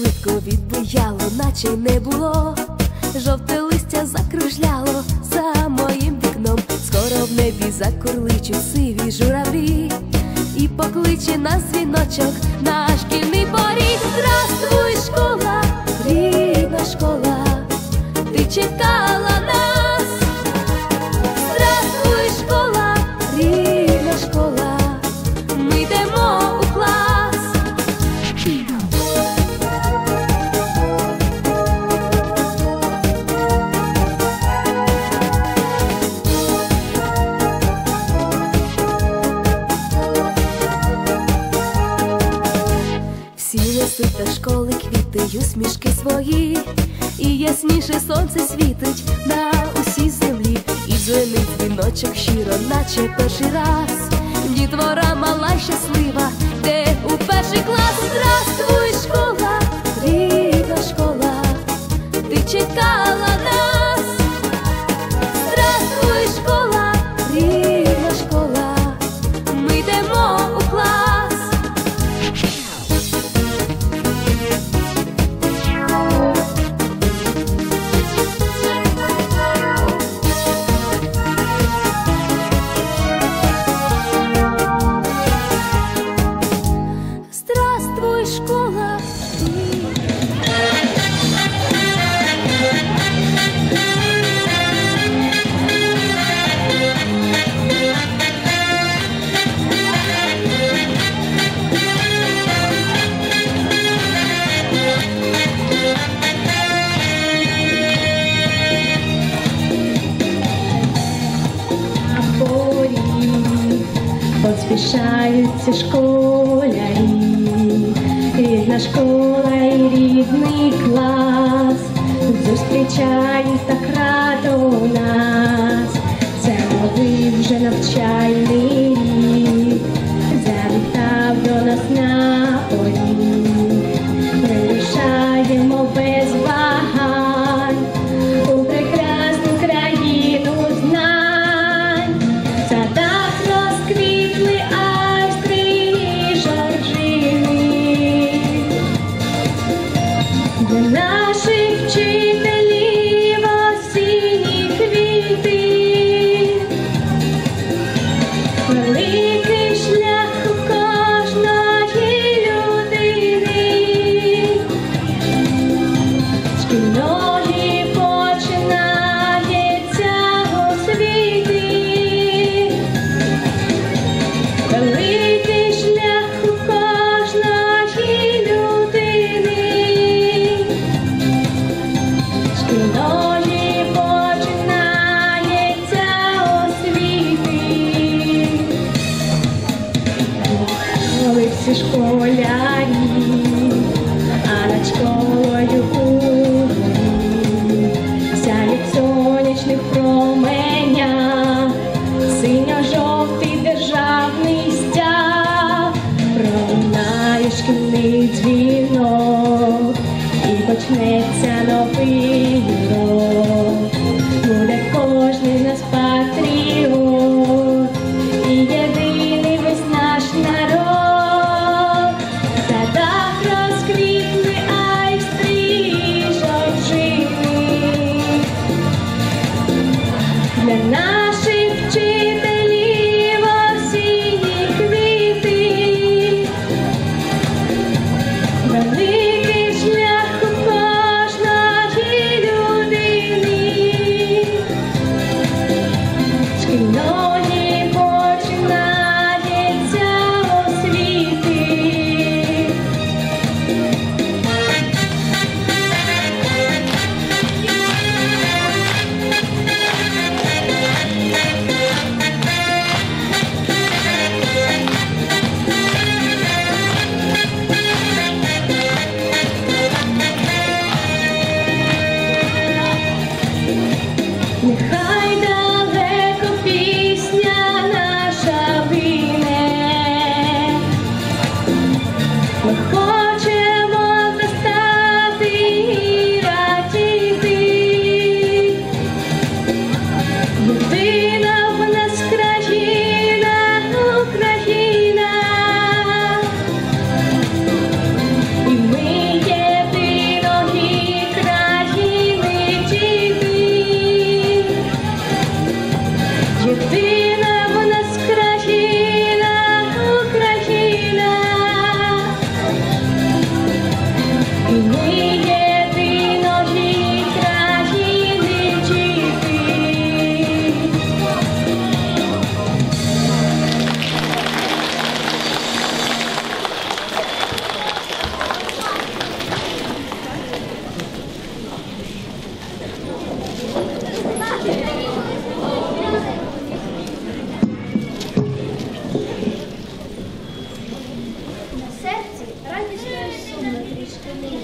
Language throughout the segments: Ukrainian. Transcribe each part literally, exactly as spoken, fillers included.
швидко відбуяло, наче й не було. Жовте листя закружляло за моїм вікном. Скоро в небі закурличуть сиві журавлі і покличе нас дзвіночок на шкільний поріг. Здравствуй, школа, рідна школа, ти чекала нас. Здравствуй, школа, рідна школа, ми йдемо у клас. Всі несуть до школи квіти й усмішки свої, і ясніше сонце світить на усій землі. І дзвенить дзвіночок щиро, наче перший раз. Дітвора мала щаслива, де у перший клас. Здравствуй, школа, рідна школа, ти чекала нас. Здравствуй, школа, рідна школа, ми йдемо у клас. Здравствуй, школа. Поспішаються школярі, рідна школа і рідний клас, зустрічають так радо нас. Це новий вже навчальний рік, завітав до нас на поріг. Вирушаємо без вагань у прекрасну країну знань. В садах розквітли айстри і жоржини, для наших вчителів осінні квіти. Великий шлях у кожної людини, шкільної починається у світі. Великий шлях у кожної людини,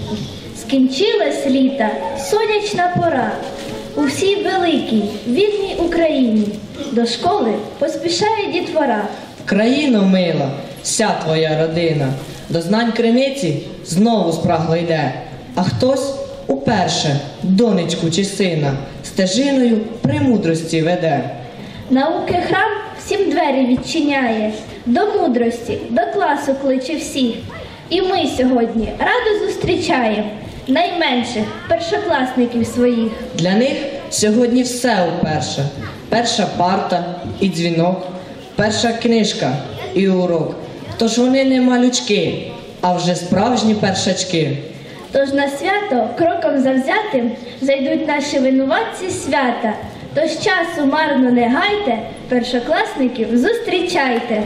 Скінчилось літа, сонячна пора. У всій великій, вільній Україні до школи поспішає дітвора. Країно мила, вся твоя родина, до знань криниці знову спрагло йде, а хтось уперше донечку чи сина стежиною премудрості веде. Науки храм всім двері відчиняє, до мудрості, до класу кличе всіх. І ми сьогодні радо зустрічаємо найменших першокласників своїх. Для них сьогодні все уперше. Перша парта і дзвінок, перша книжка і урок. Тож вони не малючки, а вже справжні першачки. Тож на свято кроком завзятим зайдуть наші винуватці свята. Тож часу марно не гайте, першокласників зустрічайте.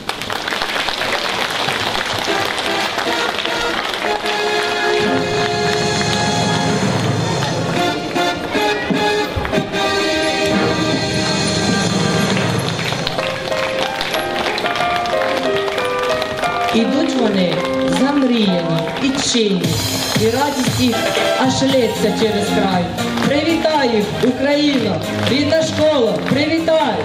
Ідуть вони замріяні і чинні, і радість їх аж лється через край. Привітай їх, Україно! Рідна школа, привітай!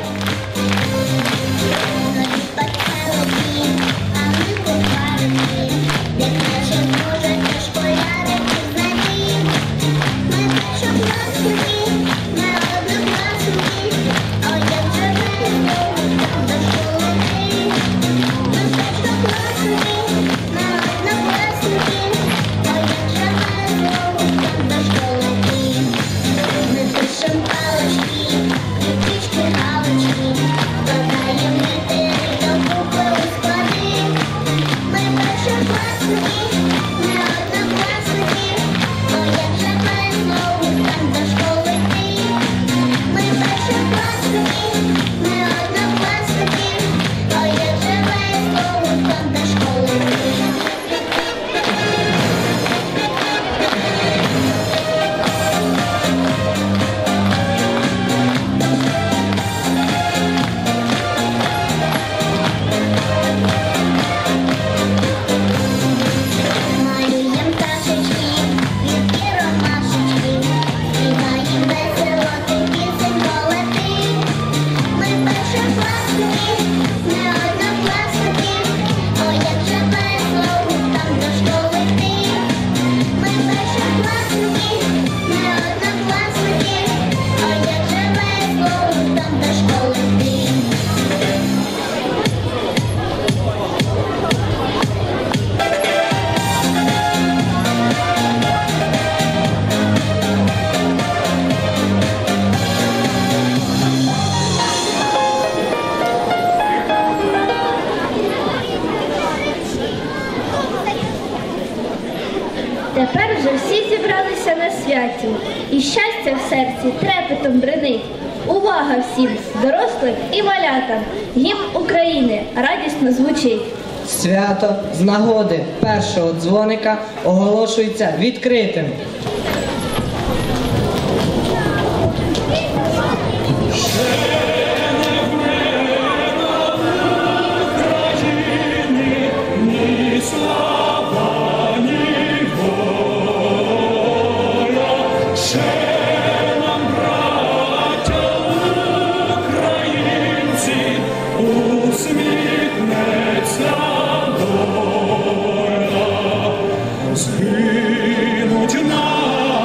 Тепер вже всі зібралися на святі, і щастя в серці трепетом бренить. Увага всім, дорослим і малятам! Гімн України радісно звучить. Свято з нагоди першого дзвоника оголошується відкритим. Згинуть на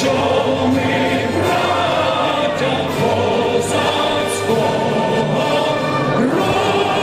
що ми браття козацького роду.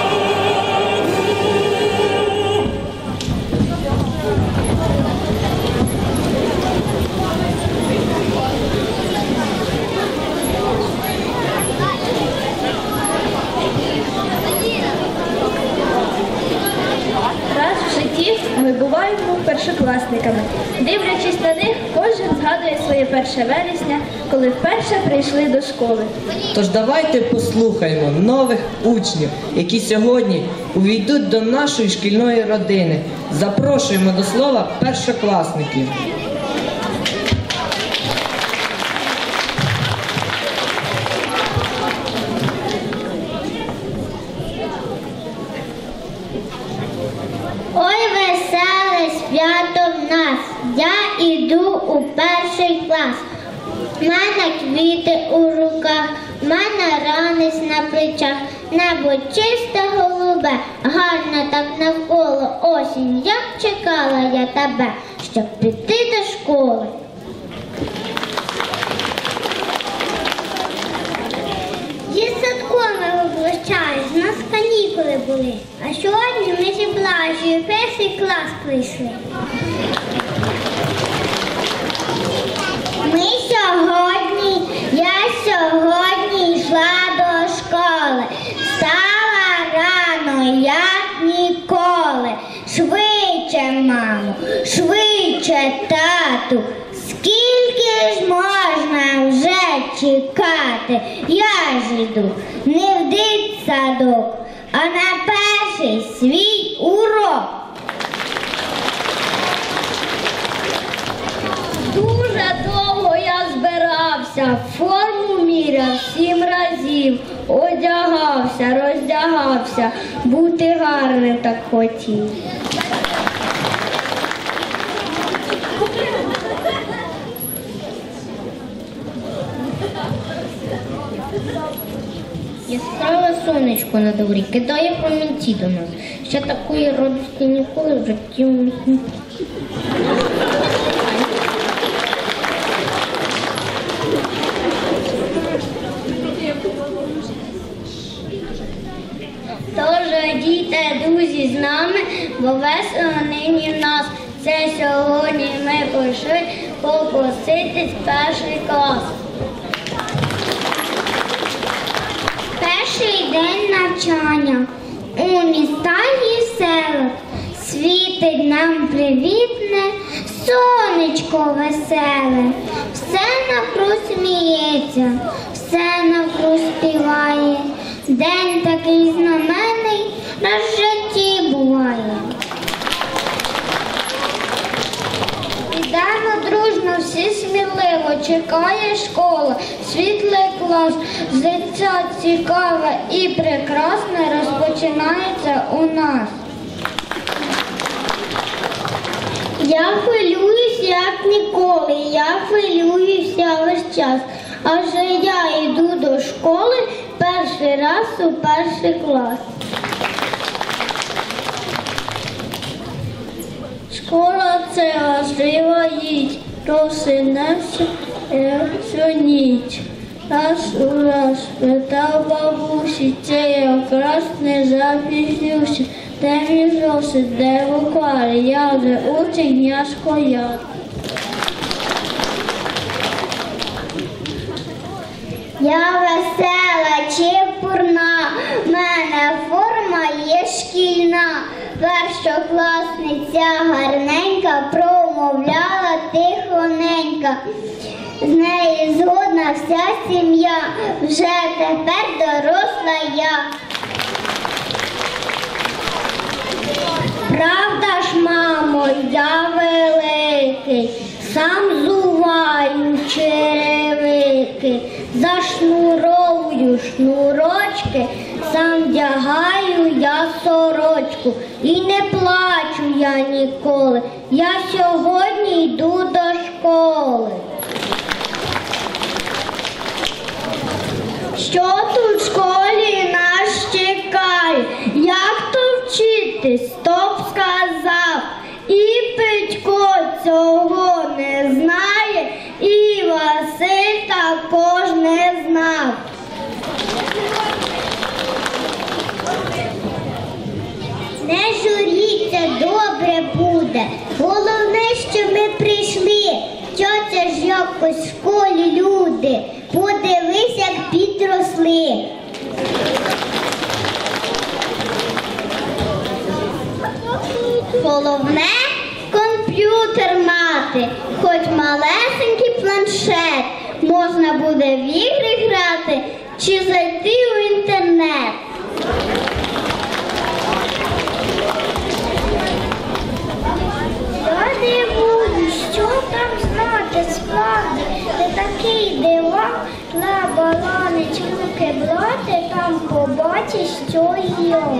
Раз в житті ми буваємо першокласниками. Дивлячись на них, кожен згадує своє перше вересня, коли вперше прийшли до школи. Тож давайте послухаємо нових учнів, які сьогодні увійдуть до нашої шкільної родини. Запрошуємо до слова першокласників. Ой, веселе свято в нас, я іду у перший клас. В мене квіти у руках, в мене ранець на плечах, небо чисте голубе, гарно так навколо осінь, як чекала я тебе, щоб піти до школи. Дітсадком ми облучались, у нас канікули були, а сьогодні ми зі Блажею перший клас прийшли. Ми сьогодні, я сьогодні йшла до школи, стала рано, як ніколи. Швидше, мамо, швидше, тату, скільки ж можна вже чекати? Я ж іду не в дитсадок, а на перший свій урок. Дуже довго я збирався, форму міряв сім разів, одягався, роздягався, бути гарним так хотів. Яскраве сонечко на дворі кидає промінці до нас. Ще такої радості ніколи в житті у нас не було. Тож, діти, друзі, з нами, бо весело нині в нас. Це сьогодні ми прийшли попроситись перший клас. Перший день навчання у містах і селах світить нам привітне сонечко веселе. Все навкруг сміється, все навкруг співає. День такий знаменний раз в житті буває. Ідемо дружно, всі сміливо, чекає школа, світлий клас, життя цікаве і прекрасне розпочинається у нас. Я хвилююсь, як ніколи, я хвилююся весь час, адже я йду до школи перший раз у перший клас. Школа – це важлива їдь, просинався всю ніч. Раз у раз питав бабусі, це якраз не запізнюся. Де мій зошит, де буквар, я вже учень, я школяр. Я весела, чепурна, в мене форма є шкільна. Першокласниця гарненька промовляла тихоненька. З неї згодна вся сім'я, вже тепер доросла я. Правда ж, мамо, я великий, сам зуваю черевики, зашнуровую шнурочки, сам вдягаю я сорочку. І не плачу я ніколи, я сьогодні йду до школи. Що тут в школі нас чекає? Як то вчитись, хто б сказав? І Петько цього не знає, і буде. Головне, що ми прийшли. Тьотя ж якось в школі люди. Подивись, як підросли. Головне – комп'ютер мати, хоч малесенький планшет. Можна буде в ігри грати чи зайти в інтернет. Я дивуюсь, що там знати справді, не такий диван, на баланець руки брати, там побачиш, що і я.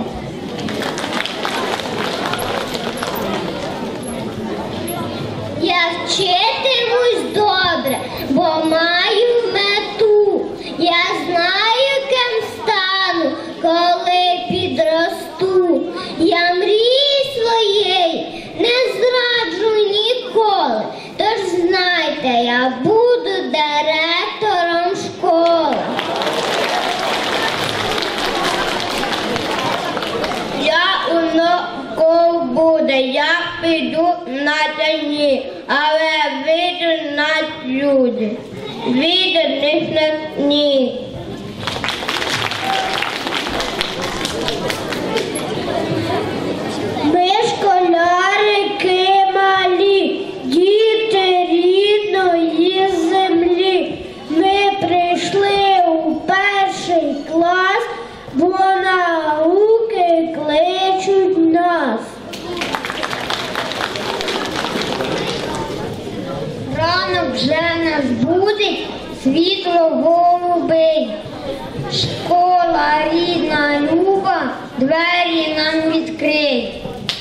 Я вчитимусь добре, бо маю мету. Я знаю, ким стану, коли підросту. Я мрії своєї не зраджу ніколи. Тож знайте, я буду директором школи. Я онуков буде, я піду на тайні, але вийду на люди. Вийду них на ні. Ми школярики малі, діти рідної землі. Ми прийшли у перший клас, бо науки кличуть нас. Ранок вже нас будить світло голубий. Школа рідна люба, двері нам відкрий.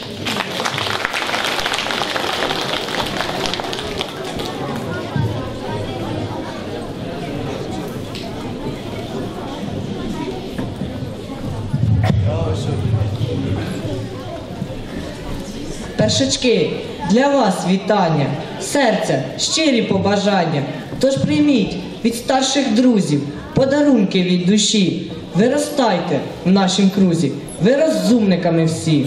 Першачки, для вас вітання, серця, щирі побажання. Тож прийміть від старших друзів подарунки від душі. Виростайте в нашім крузі, ви розумниками всі.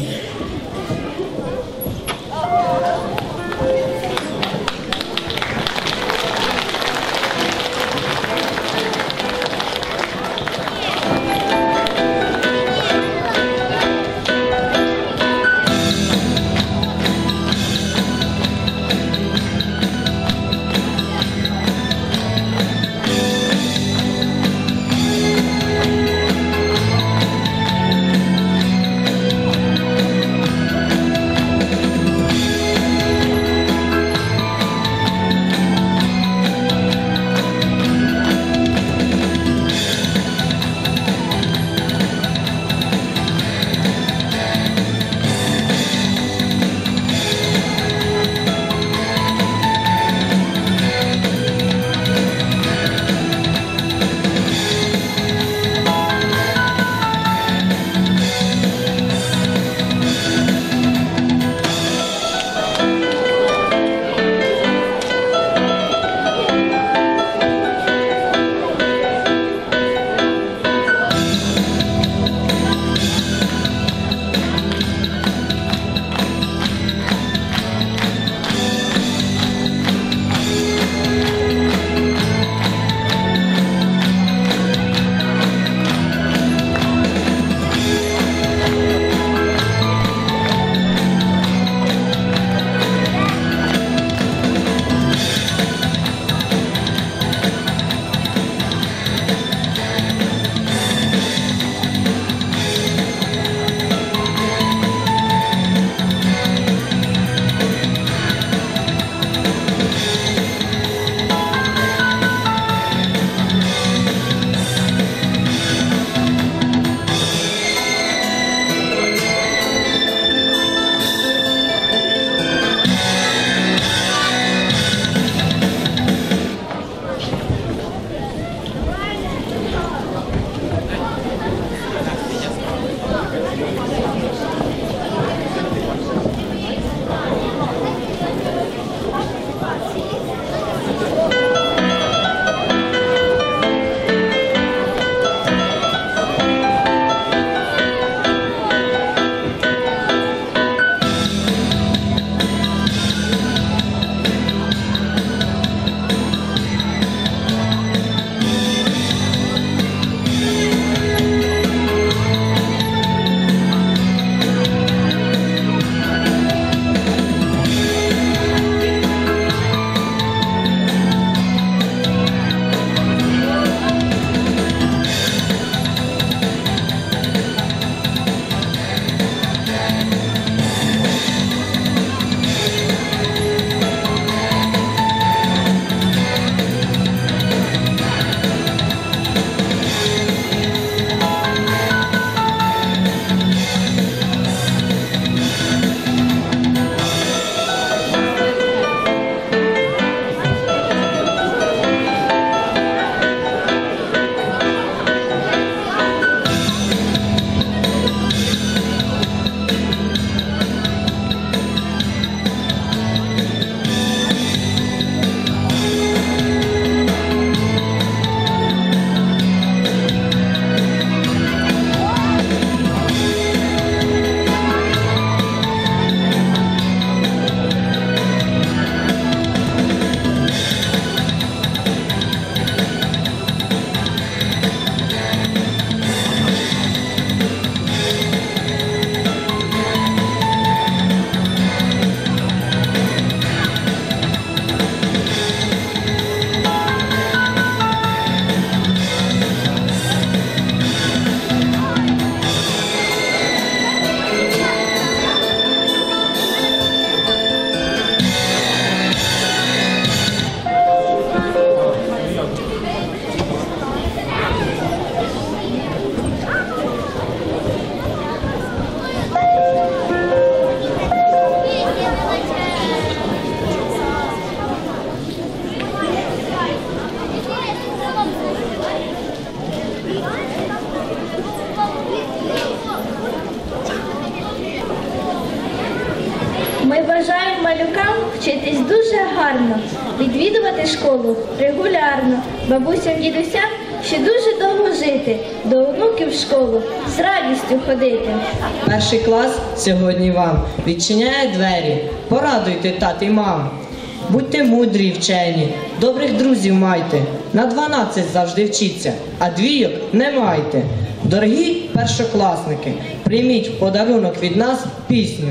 школу регулярно. Бабусям, дідусям ще дуже довго жити, до онуків в школу з радістю ходити. Перший клас сьогодні вам відчиняє двері. Порадуйте тат і мам. Будьте мудрі й вчені, добрих друзів майте. На дванадцять завжди вчіться, а двійок не майте. Дорогі першокласники, прийміть в подарунок від нас пісню.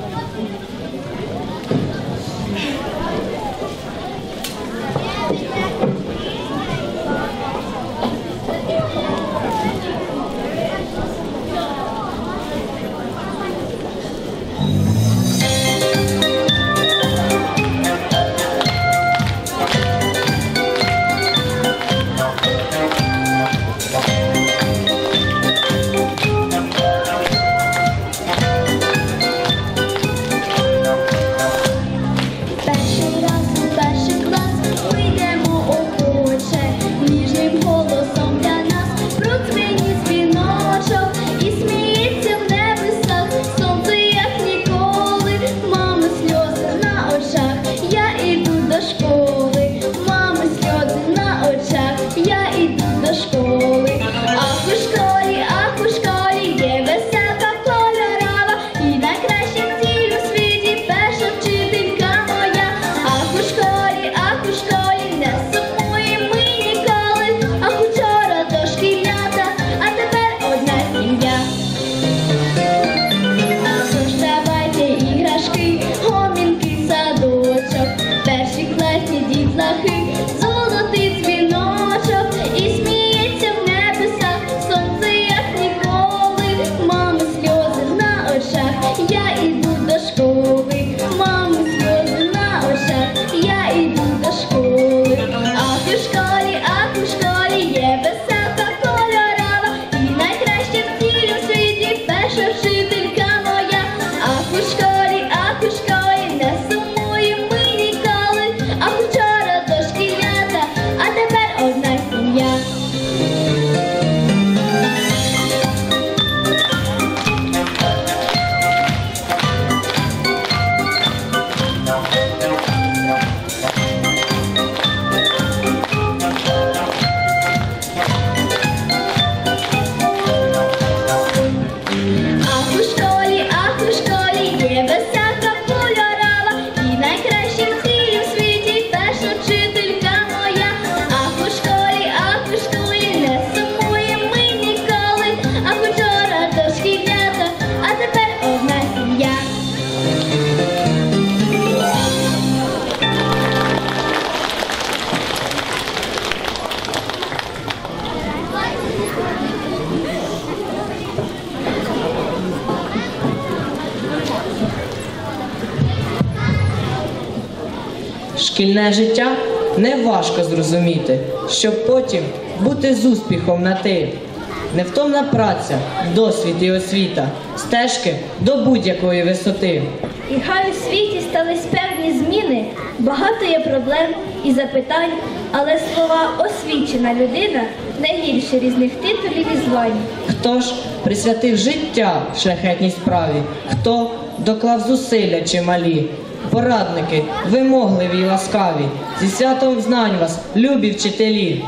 Шкільне життя не важко зрозуміти, щоб потім бути з успіхом на ти. Невтомна праця, досвід і освіта, стежки до будь-якої висоти. І хай у світі стались певні зміни, багато є проблем і запитань, але слова «освічена людина» не гірше різних титулів і звань. Хто ж присвятив життя шляхетній справі, хто доклав зусилля чималі. Порадники, вимогливі й ласкаві, зі святом знань вас, любі вчителі.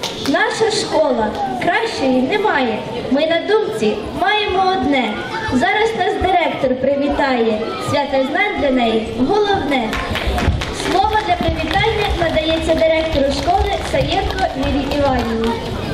Наша школа, кращої немає, ми на думці маємо одне. Зараз нас директор привітає, свято знань для неї головне. Слово для привітання надається директору школи Саєнко Вірі Іванівні.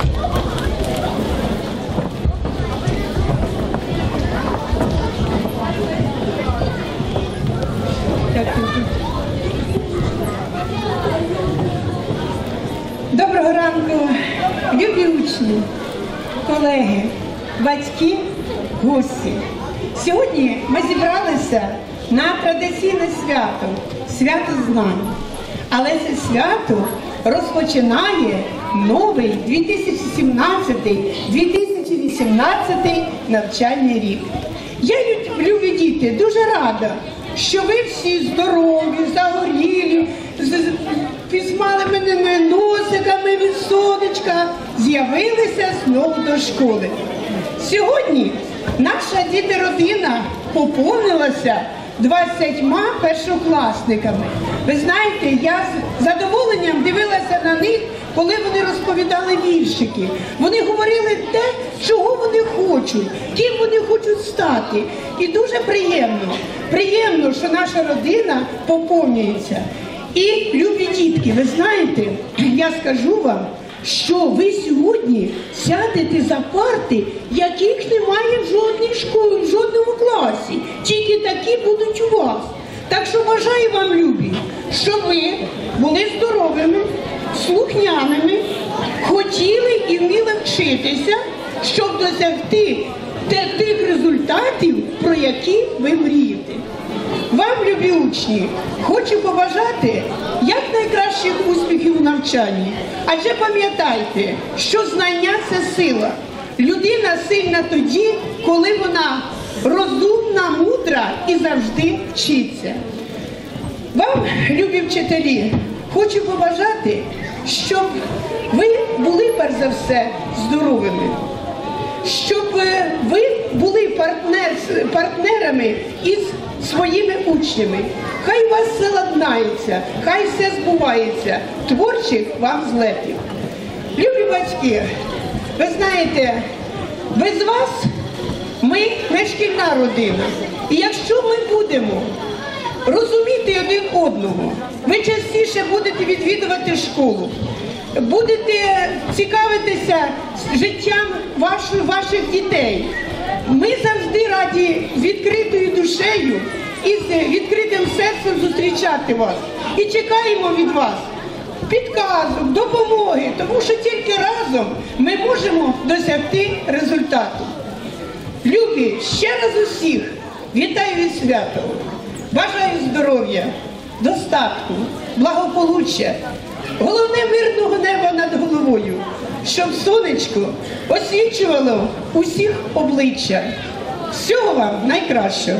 Доброго ранку, любі учні, колеги, батьки, гості. Сьогодні ми зібралися на традиційне свято – свято знань. Але це свято розпочинає новий дві тисячі сімнадцятий - дві тисячі вісімнадцятий навчальний рік. Я, любі діти, дуже рада, що ви всі здорові, загорілі, з пізмалими носиками від сонечка з'явилися знову до школи. Сьогодні наша діти-родина поповнилася двадцятьма першокласниками. Ви знаєте, я з задоволенням дивилася на них, коли вони розповідали віршики. Вони говорили те, чого вони хочуть, ким вони хочуть стати. І дуже приємно, приємно, що наша родина поповнюється. І, любі дітки, ви знаєте, я скажу вам, що ви сьогодні сядете за парти, яких немає в жодній школі, в жодному класі. Тільки такі будуть у вас. Так що бажаю вам, любі, щоб ви були здоровими, слухняними, хотіли і вміли вчитися, щоб досягти тих результатів, про які ви мрієте. Вам, любі учні, хочу побажати якнайкращих успіхів у навчанні. Адже пам'ятайте, що знання – це сила. Людина сильна тоді, коли вона розумна, мудра і завжди вчиться. Вам, любі вчителі, хочу побажати, щоб ви були, перш за все, здоровими. Щоб ви були партнер, партнерами із своїми учнями. Хай у вас все ладнається, хай все збувається. Творчих вам злетів. Любі батьки, ви знаєте, без вас ми не шкільна родина. І якщо ми будемо розуміти один одного, ви частіше будете відвідувати школу, будете цікавитися життям ваших, ваших дітей. Ми завжди раді з відкритою душею і з відкритим серцем зустрічати вас. І чекаємо від вас підказок, допомоги, тому що тільки разом ми можемо досягти результату. Любі, ще раз усіх вітаю від свята. Бажаю здоров'я, достатку, благополуччя, головне мирного неба над головою, щоб сонечко освічувало усіх обличчя. Всього вам найкращого!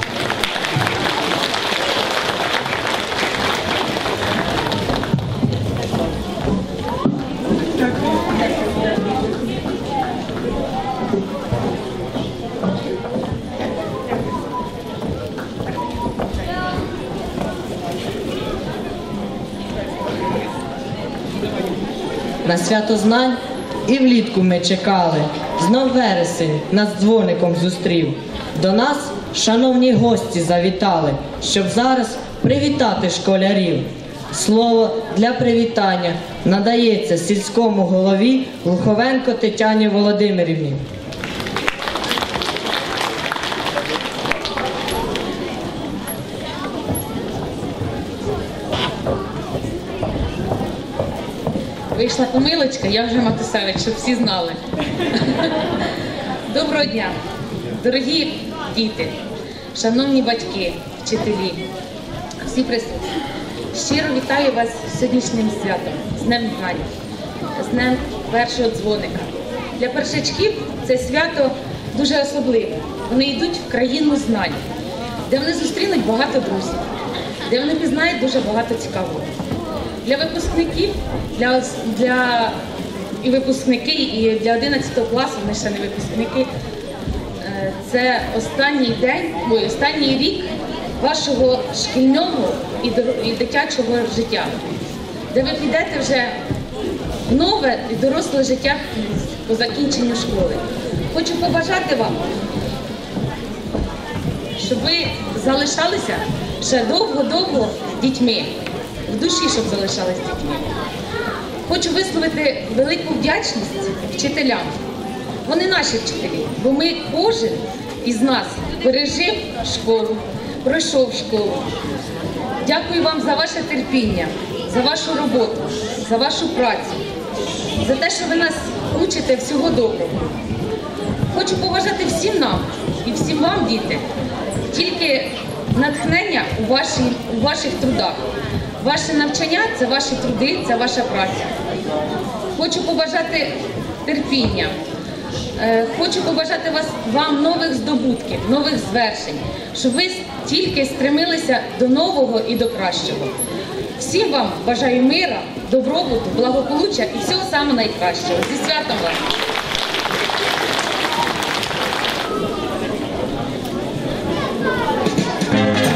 На свято знань і влітку ми чекали, знов вересень нас дзвоником зустрів. До нас шановні гості завітали, щоб зараз привітати школярів. Слово для привітання надається сільському голові Глуховенко Тетяні Володимирівні. Вийшла помилочка, я вже Матусевич, щоб всі знали. Доброго дня, дорогі діти, шановні батьки, вчителі, всі присутні. Щиро вітаю вас з сьогоднішнім святом, з Днем Знань, з Днем першого дзвоника. Для першачків це свято дуже особливе. Вони йдуть в країну знань, де вони зустрінуть багато друзів, де вони пізнають дуже багато цікавого. Для випускників, для, для і випускники, і для одинадцятого класу, вони ще не випускники, це останній день, ой, останній рік вашого шкільного і, і дитячого життя, де ви підете вже в нове і доросле життя по закінченню школи. Хочу побажати вам, щоб ви залишалися ще довго-довго дітьми. В душі, щоб залишались дітьми. Хочу висловити велику вдячність вчителям. Вони наші вчителі, бо ми, кожен із нас пережив школу, пройшов школу. Дякую вам за ваше терпіння, за вашу роботу, за вашу працю, за те, що ви нас учите всього доброго. Хочу побажати всім нам і всім вам, діти, тільки натхнення у, вашій, у ваших трудах. Ваше навчання – це ваші труди, це ваша праця. Хочу побажати терпіння. Хочу побажати вас, вам нових здобутків, нових звершень, щоб ви тільки стремилися до нового і до кращого. Всім вам бажаю мира, добробуту, благополуччя і всього самого найкращого. Зі святом вас! Thank you.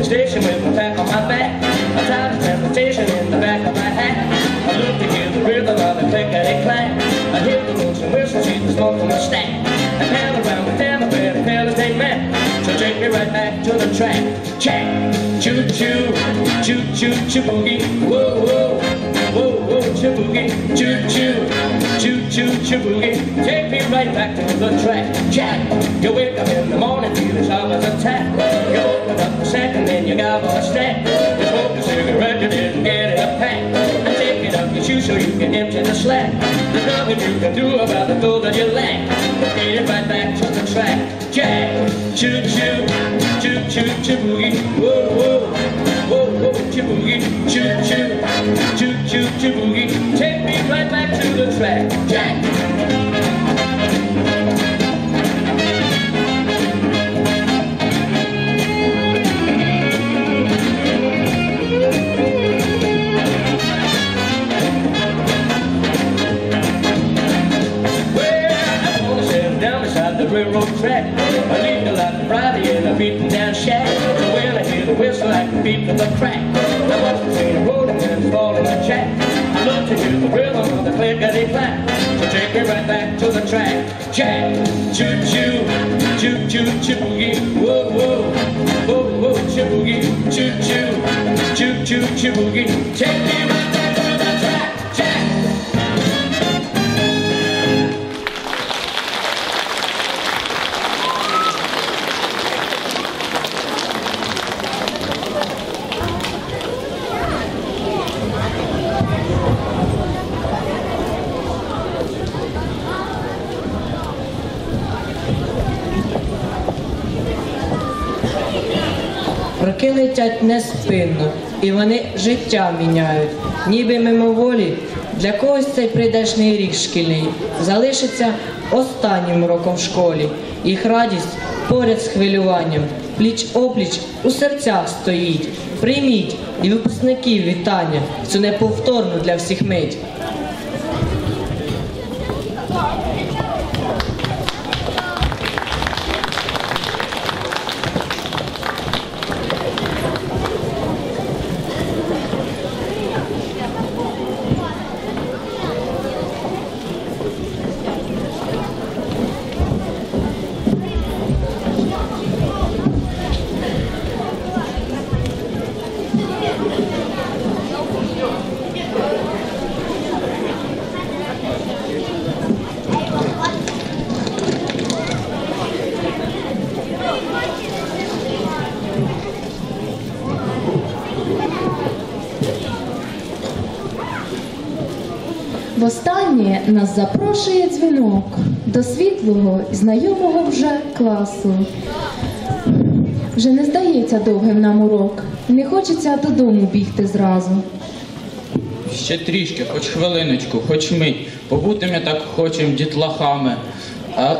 station with my pack on my back. I tried the transportation in the back of my hat. I looked to hear the rhythm of the clickety-clack. I hear the motion whistle, see the smoke from the stack. I pal around with them, I better tell us they met. So take me right back to the track. Check, choo choo, choo choo choo boogie. Whoa whoa, whoa whoa choo boogie. Choo choo, choo choo choo boogie. Take me right back to the track. Jack, you wake up in the morning feeling sharp as a tack. You open up a second, then you gobble a snack. You smoke a cigarette, you didn't get in a pack. And take it off your shoes so you can empty the slack. There's nothing you can do about the gold that you lack. Get it right back to the track. Jack, choo choo, choo choo choo boogie. Whoa whoa, whoa whoa choo boogie. Choo choo, choo choo choo boogie. Take me right back to the track. Jack. Railroad track. I leave the light Friday and I'm beating down shack. When I hear the whistle like the beat of the crack, I watch the train rolling and it's falling the track. I love to hear the rhythm of the clickety-clack. So take me right back to the track. Jack, choo choo, choo choo choo boogie. Whoa whoa, whoa whoa choo boogie. Choo choo, choo choo choo boogie. Take me right back to the track. Jack. Роки летять неспинно, і вони життя міняють. Ніби мимоволі, для когось цей прийдешний рік шкільний залишиться останнім роком в школі. Їх радість поряд з хвилюванням, пліч-опліч у серцях стоїть. Прийміть і випускників вітання, цю неповторну для всіх мить. Востаннє нас запрошує дзвінок до світлого і знайомого вже класу. Вже не здається довгим нам урок, не хочеться додому бігти зразу. Ще трішки, хоч хвилиночку, хоч мить, побути ми так хочем дітлахами. А...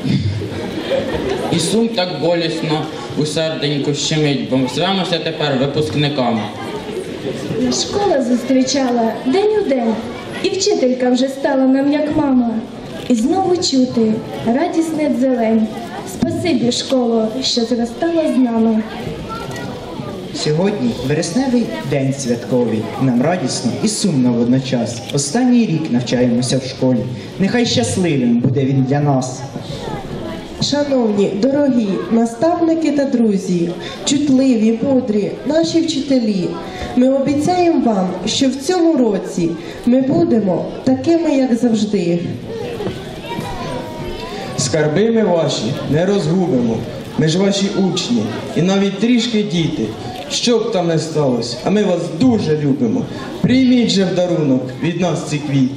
І сум так болісно у серденьку щемить, бо ми звемося тепер випускниками. Школа зустрічала день у день, і вчителька вже стала нам як мама. І знову чути радісне дзелень. Спасибі, школо, що зростала з нами. Сьогодні вересневий день святковий. Нам радісно і сумно водночас. Останній рік навчаємося в школі. Нехай щасливим буде він для нас. Шановні, дорогі наставники та друзі, чутливі, мудрі, наші вчителі, ми обіцяємо вам, що в цьому році ми будемо такими, як завжди. Скарби ми ваші не розгубимо, ми ж ваші учні і навіть трішки діти. Що б там не сталося, а ми вас дуже любимо. Прийміть же в дарунок від нас ці квіти.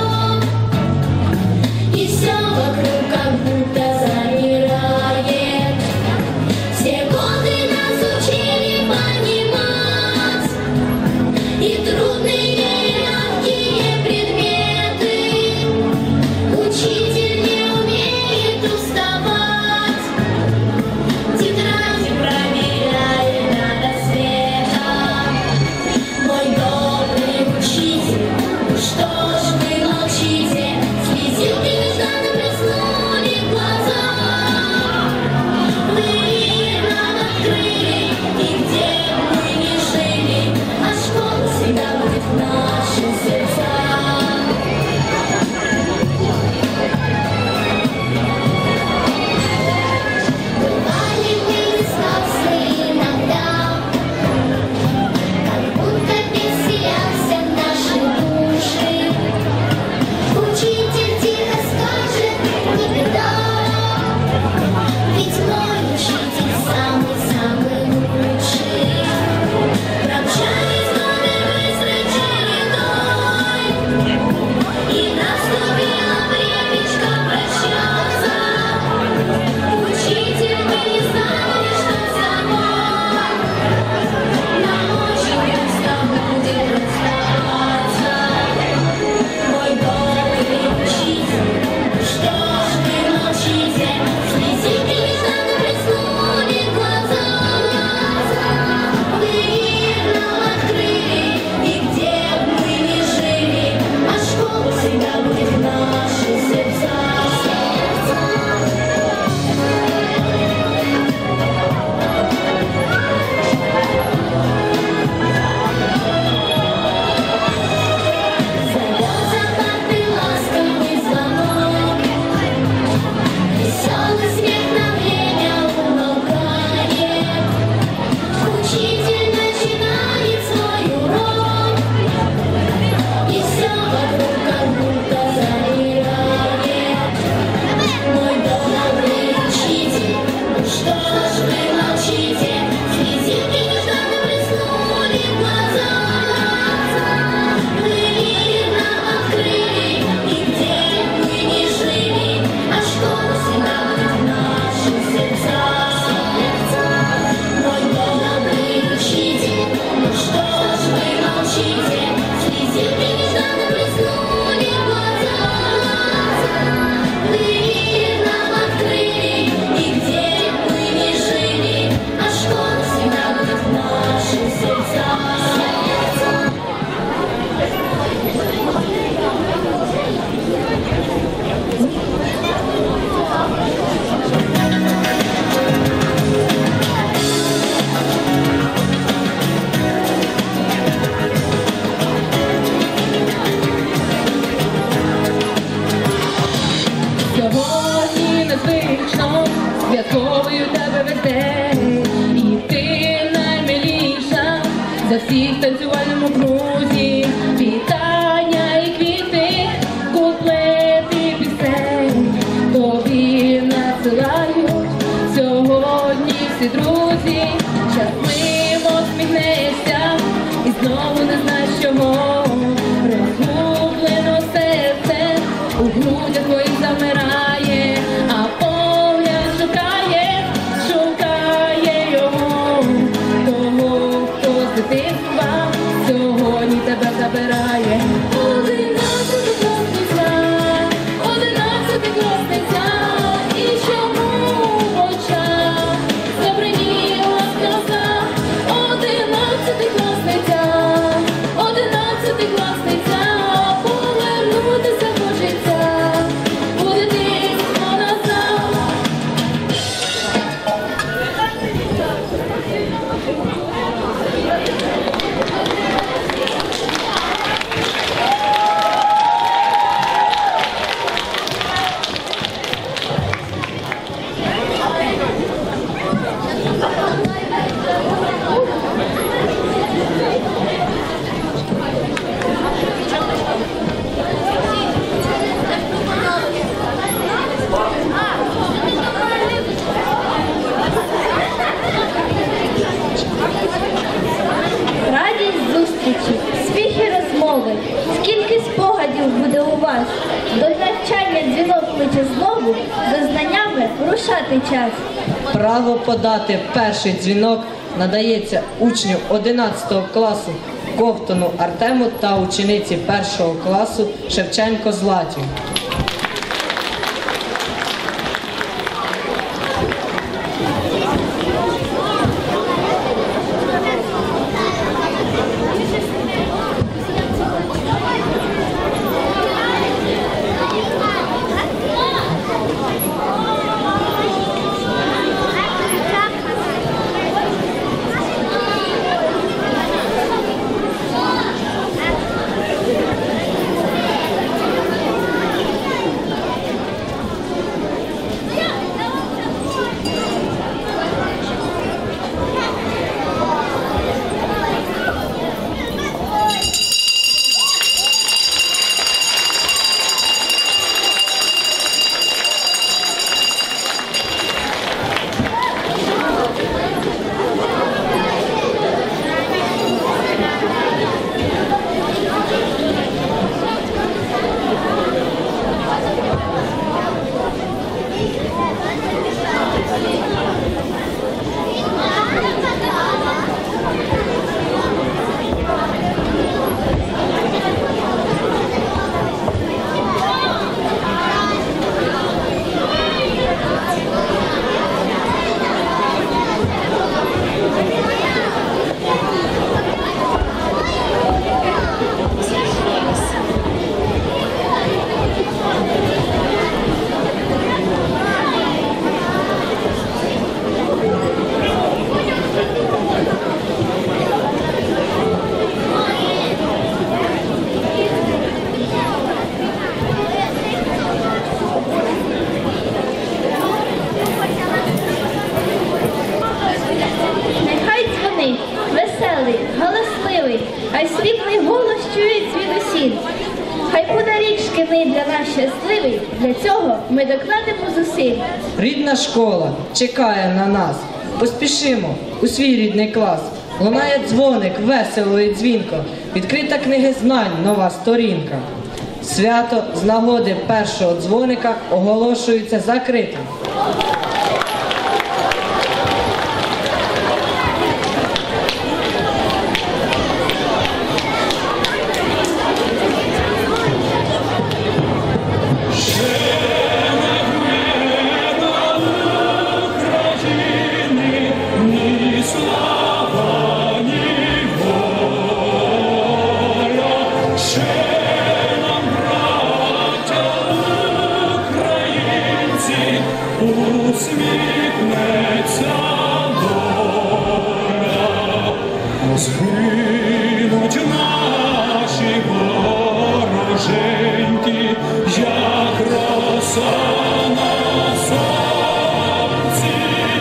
Вокруг как будто замирает. клас. До навчання дзвінок кличе знову, за знаннями рушати час. Право подати перший дзвінок надається учню одинадцятого класу Ковтуну Артему та учениці першого класу Шевченко Златі. хай світлий голос чують звідусіль. Хай буде рік шкільний для нас щасливий, для цього ми докладемо зусиль. Рідна школа чекає на нас, поспішимо у свій рідний клас. Лунає дзвоник весело і дзвінко, відкрита книги знань, нова сторінка. Свято з нагоди першого дзвоника оголошується закритим. Усміхнеться доля, згинуть наші вороженьки, як роса на сонці,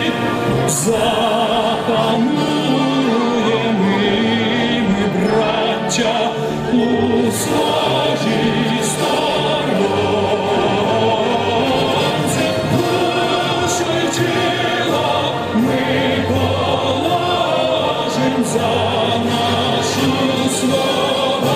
запануємо ми, браття, у своїй сторонці. Душу й тіло ми положим за нашу свободу.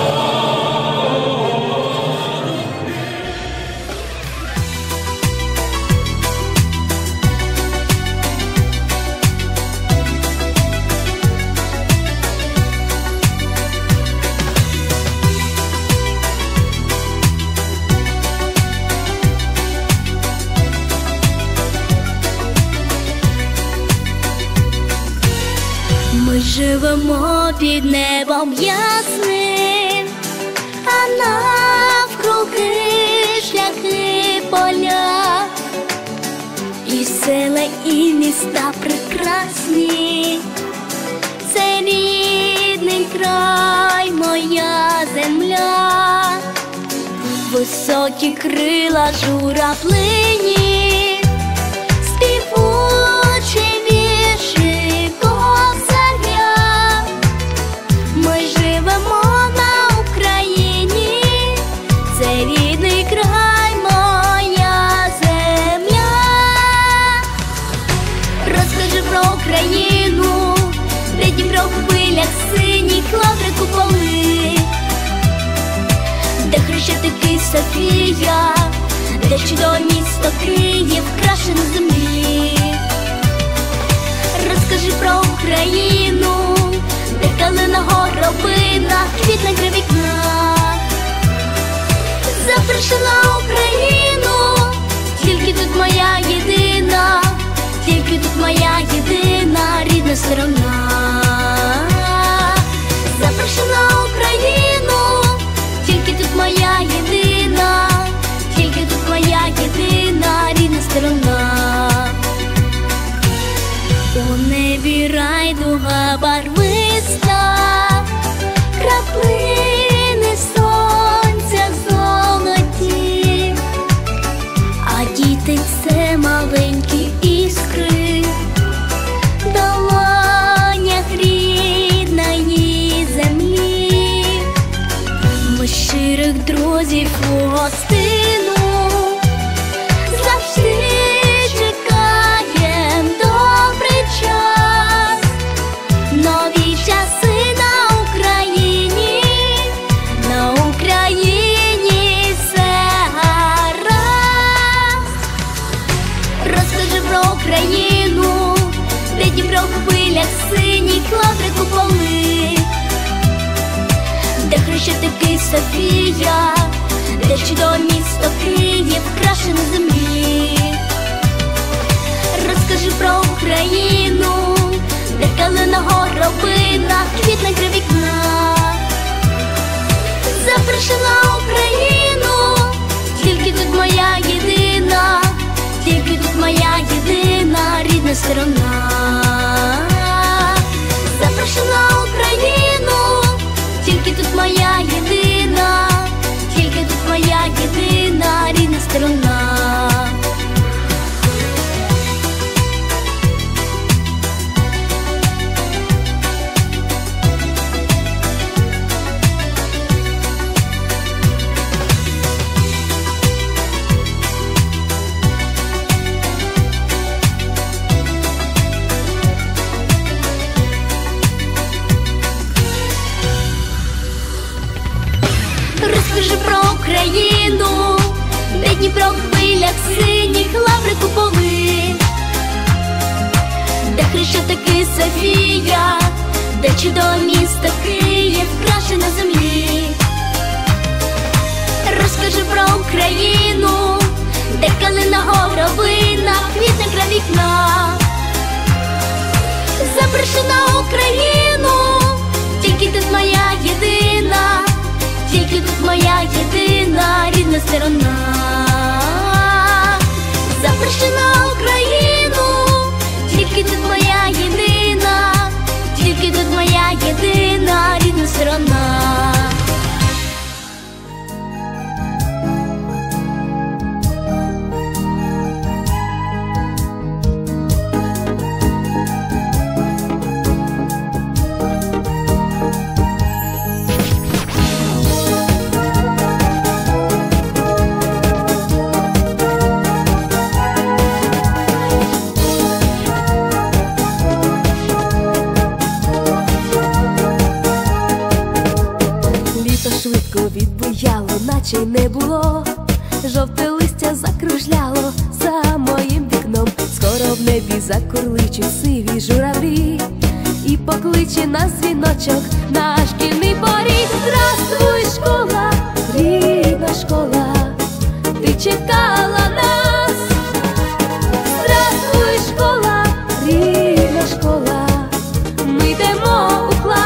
Ми живемо під небом ясним, а навкруги шляхи поля, і села, і міста прекрасні. Це рідний край, моя земля, високі крила журавлині, співучі вірші кобзаря. Ми живемо на Україні, це рідний край, моя земля. Розкажи про Україну, де Дніпро в хвилях синіх, лаври куполи, де хрещені Хрещатики Софія, де чудове місто Київ, краще на землі. Розкажи про Україну, де калина горобина, квітне край вікна. Запрошую на Україну, тільки тут моя єдина, тільки тут моя єдина рідна сторона. Запрошую на Україну, тільки тут моя єдина, тільки тут моя єдина рідна сторона. У небі райдуга барвиста, краплини сонця золоті, а діти — це маленькі іскри в долонях рідної землі. Ми щирих друзів у гостину завжди чекаєм добрий час. Нові часи на Україні, на Україні все гаразд. Розкажи про Україну, де Дніпро в хвилях синіх, лаври куполи, де Хрещатики Софія, де чудове місто Київ, краще на землі. Розкажи про Україну, де калина горобина, квітне край вікна. Запрошую на Україну, тільки тут моя єдина, тільки тут моя єдина рідна сторона. Запрошую на Україну, тільки тут моя єдина, тільки тут моя єдина рідна сторона. Розкажи про Україну, де Дніпро в хвилях синіх, лаври куполи, де Хрещатики Софія, де чудове місто Київ, краще на землі. Розкажи про Україну, де калина горобина, квітне край вікна. Запрошую на Україну, тільки тут моя єдина, тільки тут моя єдина рідна сторона. Запрошую на Україну, тільки тут моя єдина, тільки тут моя єдина рідна сторона. Відбуяло, наче й не було, жовте листя закружляло за моїм вікном. Скоро в небі закурличуть сиві журавлі і покличе нас дзвіночок на шкільний поріг. Здравствуй, школа, рідна школа, ти чекала нас. Здравствуй, школа, рідна школа, ми йдемо у клас.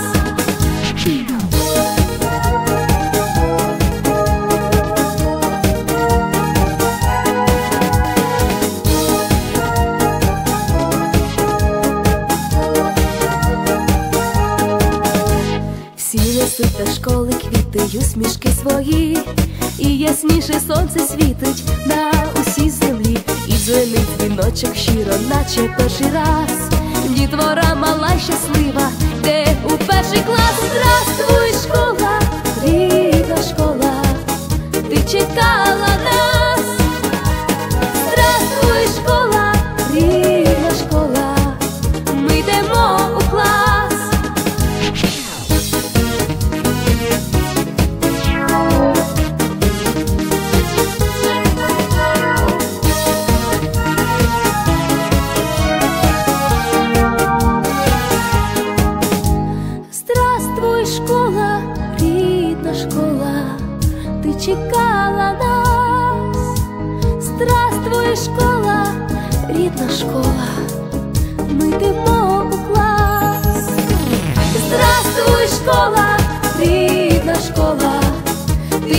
До школи квіти й усмішки свої, і ясніше сонце світить на усій землі, і дзвенить дзвіночок щиро, наче перший раз. Дітвора мала й щаслива, де у перший клас. Здравствуй, школа, рідна школа, ти чекала нас. Здравствуй, школа, рідна школа, ми йдемо у клас.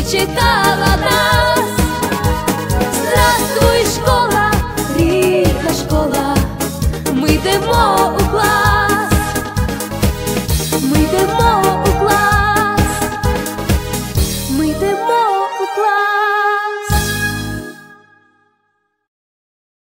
чекала нас. Здравствуй, школа, рідна школа, ми йдемо у клас, ми йдемо у клас, ми йдемо у клас.